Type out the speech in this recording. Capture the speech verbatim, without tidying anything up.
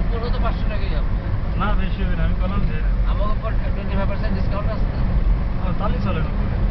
উপরেও তো পাঁচশো টাকাই হবে। না বেশি হবে না, আমি বললাম যে আমার উপর টোয়েন্টি ফাইভ পার্সেন্ট ডিসকাউন্ট আছে না? তাহলে চলে না।